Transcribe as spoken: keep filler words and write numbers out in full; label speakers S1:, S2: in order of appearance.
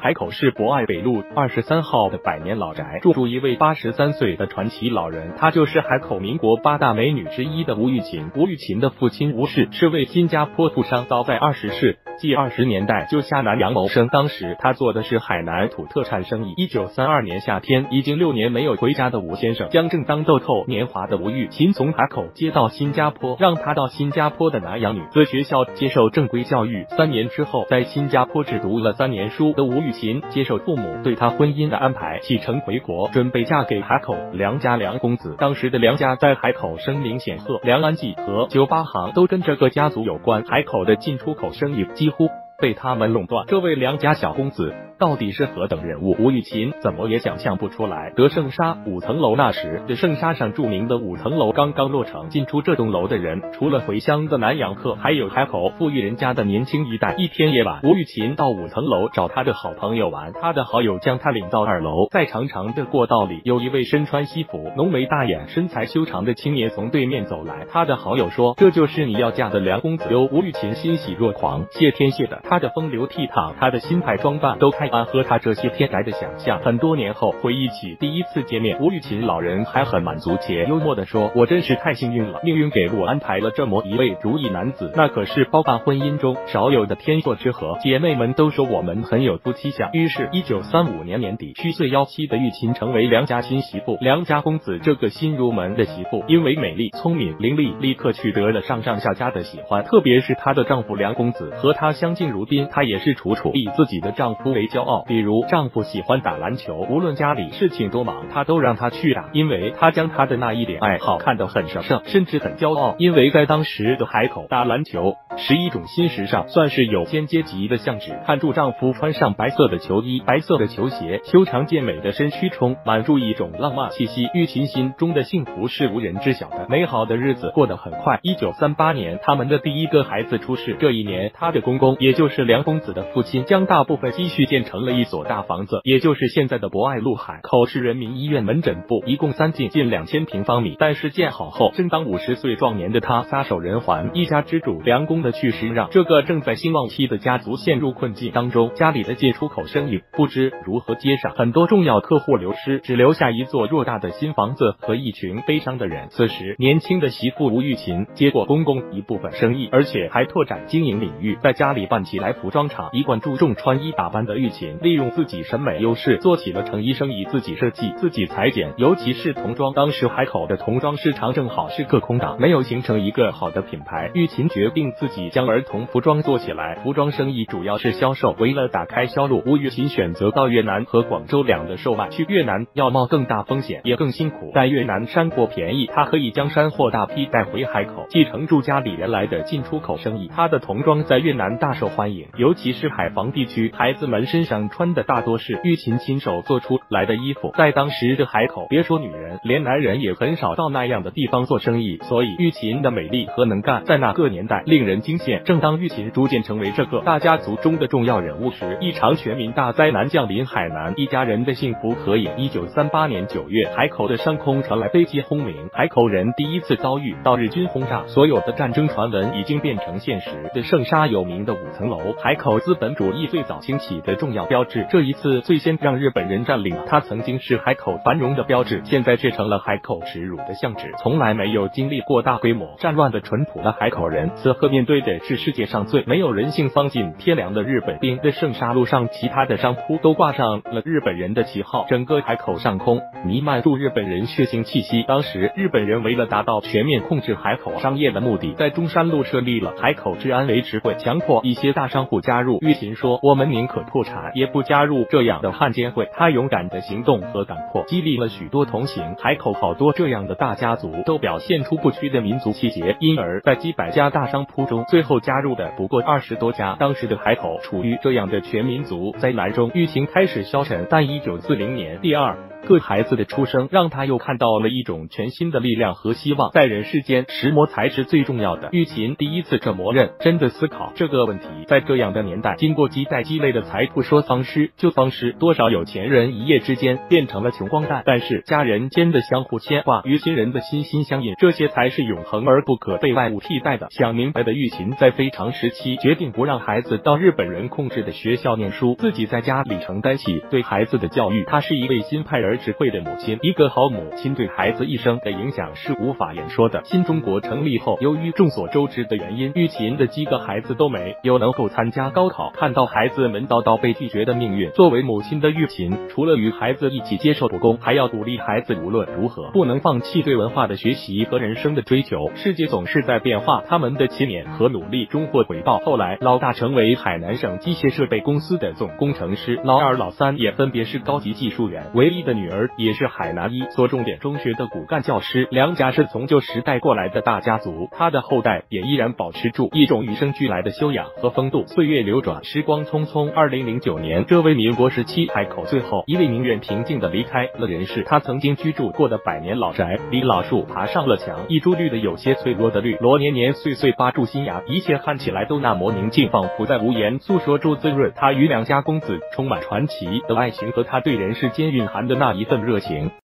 S1: 海口市博爱北路二十三号的百年老宅，住住一位八十三岁的传奇老人，她就是海口民国八大美女之一的吴玉琴。吴玉琴的父亲吴氏是位新加坡富商，早在二十世纪二十年代就下南洋谋生，当时他做的是海南土特产生意。一九三二年夏天，已经六年没有回家的吴先生，将正当豆蔻年华的吴玉琴从海口接到新加坡，让他到新加坡的南洋女子学校接受正规教育。三年之后，在新加坡只读了三年书的吴玉琴，接受父母对她婚姻的安排，启程回国，准备嫁给海口梁家梁公子。当时的梁家在海口声名显赫，梁安记和酒吧行都跟这个家族有关，海口的进出口生意几乎被他们垄断。这位梁家小公子到底是何等人物？吴玉琴怎么也想象不出来。德胜沙五层楼，那时的圣沙上著名的五层楼刚刚落成，进出这栋楼的人除了回乡的南洋客，还有海口富裕人家的年轻一代。一天夜晚，吴玉琴到五层楼找他的好朋友玩，他的好友将他领到二楼，在长长的过道里，有一位身穿西服、浓眉大眼、身材修长的青年从对面走来。他的好友说：“这就是你要嫁的梁公子哟。”吴玉琴欣喜若狂，谢天谢地，他的风流倜傥，他的新派装扮都开安和他这些天来的想象。很多年后回忆起第一次见面，吴玉琴老人还很满足且幽默地说：“我真是太幸运了，命运给我安排了这么一位如意男子，那可是包办婚姻中少有的天作之合。”姐妹们都说我们很有夫妻相。于是一九三五年年底，虚岁幺七的玉琴成为梁家新媳妇。梁家公子这个新入门的媳妇，因为美丽、聪明、伶俐，立刻取得了上上下家的喜欢，特别是她的丈夫梁公子和她相敬如宾，她也是楚楚以自己的丈夫为骄傲。比如丈夫喜欢打篮球，无论家里事情多忙，她都让他去打，因为她将他的那一点爱好看得很神圣，甚至很骄傲。因为在当时的海口，打篮球是一种新时尚，算是有间阶级的象征。看住丈夫穿上白色的球衣、白色的球鞋，修长健美的身躯充满住一种浪漫气息。玉琴心中的幸福是无人知晓的。美好的日子过得很快。一九三八年，他们的第一个孩子出世。这一年，他的公公，也就是梁公子的父亲，将大部分积蓄建成了一所大房子，也就是现在的博爱路海口市人民医院门诊部，一共三进近两千平方米。但是建好后，正当五十岁壮年的他撒手人寰，一家之主梁公的去世让这个正在兴旺期的家族陷入困境当中，家里的进出口生意不知如何接上，很多重要客户流失，只留下一座偌大的新房子和一群悲伤的人。此时，年轻的媳妇吴玉琴接过公公一部分生意，而且还拓展经营领域，在家里办起来服装厂。一贯注重穿衣打扮的玉琴，利用自己审美优势做起了成衣生意，自己设计、自己裁剪，尤其是童装。当时海口的童装市场正好是个空档，没有形成一个好的品牌。玉琴决定自己将儿童服装做起来，服装生意主要是销售。为了打开销路，吴玉琴选择到越南和广州两地售卖。去越南要冒更大风险，也更辛苦。在越南山货便宜，他可以将山货大批带回海口，继承住家里原来的进出口生意。他的童装在越南大受欢迎，尤其是海防地区，孩子们身上穿的大多是玉琴亲手做出来的衣服。在当时的海口，别说女人，连男人也很少到那样的地方做生意，所以玉琴的美丽和能干在那个年代令人惊羡。正当玉琴逐渐成为这个大家族中的重要人物时，一场全民大灾难降临海南，一家人的幸福合影。一九三八年九月，海口的上空传来飞机轰鸣，海口人第一次遭遇到日军轰炸，所有的战争传闻已经变成现实。的圣沙有名的五层楼，海口资本主义最早兴起的重要标志，这一次最先让日本人占领，它曾经是海口繁荣的标志，现在却成了海口耻辱的象徵。从来没有经历过大规模战乱的淳朴的海口人，此刻面对的是世界上最没有人性、丧尽天良的日本兵。的圣沙路上，其他的商铺都挂上了日本人的旗号，整个海口上空弥漫住日本人血腥气息。当时日本人为了达到全面控制海口商业的目的，在中山路设立了海口治安维持会，强迫一些大商户加入。玉琴说：“我们宁可破产，也不加入这样的汉奸会。”他勇敢的行动和敢迫，激励了许多同行。海口好多这样的大家族都表现出不屈的民族气节，因而在几百家大商铺中，最后加入的不过二十多家。当时的海口处于这样的全民族灾难中，玉琴开始消沉。但一九四零年第二个孩子的出生，让他又看到了一种全新的力量和希望。在人世间，识磨才是最重要的。玉琴第一次这么认真的思考这个问题。在这样的年代，经过几代积累的财富说丧失就丧失，多少有钱人一夜之间变成了穷光蛋，但是家人间的相互牵挂与亲人的心心相印，这些才是永恒而不可被外物替代的。想明白的玉琴在非常时期决定不让孩子到日本人控制的学校念书，自己在家里承担起对孩子的教育。她是一位心派而智慧的母亲，一个好母亲对孩子一生的影响是无法言说的。新中国成立后，由于众所周知的原因，玉琴的几个孩子都没有能够参加高考，看到孩子们道道被拒绝的命运，作为母亲的玉琴，除了与孩子一起接受不公，还要鼓励孩子无论如何不能放弃对文化的学习和人生的追求。世界总是在变化，他们的勤勉和努力终获回报。后来，老大成为海南省机械设备公司的总工程师，老二、老三也分别是高级技术员，唯一的女儿也是海南一所重点中学的骨干教师。梁家是从旧时代过来的大家族，他的后代也依然保持住一种与生俱来的修养和风度。岁月流转，时光匆匆，二零零九年，这位民国时期海口最后一位名媛平静地离开了人世。他曾经居住过的百年老宅，离老树爬上了墙，一株绿的有些脆弱的绿萝年年岁岁扒住新芽，一切看起来都那么宁静，仿佛在无言诉说出滋润他与两家公子充满传奇的爱情和他对人世间蕴含的那一份热情。